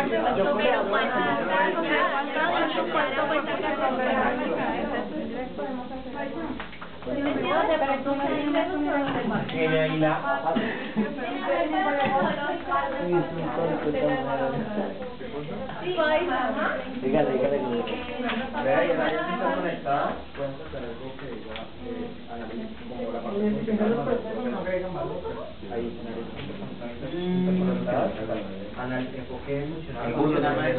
Enfoque emocional.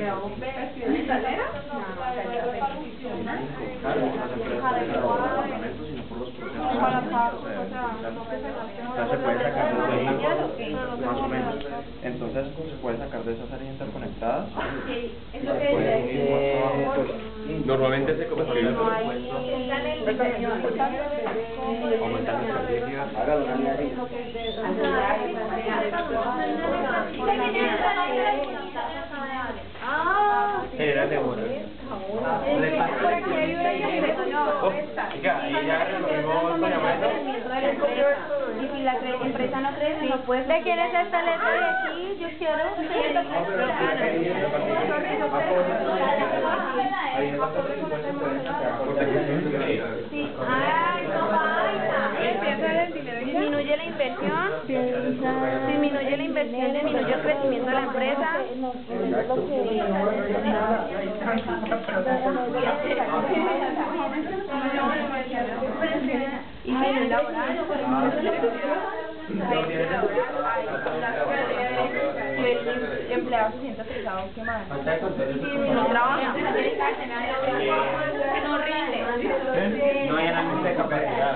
Se puede sacar más o menos. Entonces se puede sacar de esas áreas interconectadas. Normalmente se consigue Aumentar las características. Era de hora. y ya resolvimos Y si la empresa no crece, no puede. ¿De quién es esta letra de aquí? Yo quiero. Sí. Ay, disminuye la inversión, disminuye el crecimiento de la empresa. Y disminuye la el empleado se siente estresado, ¿qué más? No trabaja, no rinde, No hay análisis de capacidad.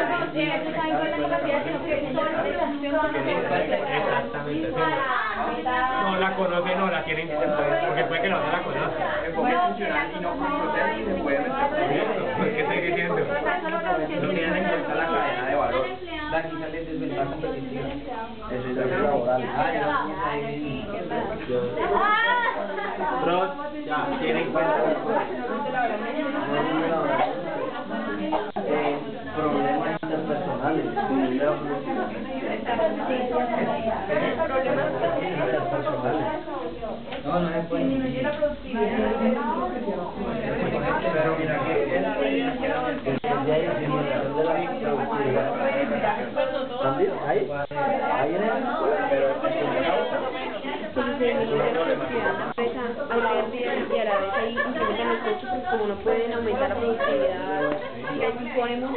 Exactamente. No la conoce, no la tienen, porque puede que la otra la conozca. Enfoque funcional y no por proceso se puede meter. ¿Por qué estoy diciendo? No tienen en cuenta la cadena de valor. La quita de desventaja competitiva. Eso es la laboral. Ya, tienen en cuenta problemas interpersonales. No se puede. Disminuye la productividad. Pero mira que ¿también? ¿Ahí? ¿Ahí en el? Pero y a la vez ahí incrementan los costos porque como no pueden aumentar la productividad y podemos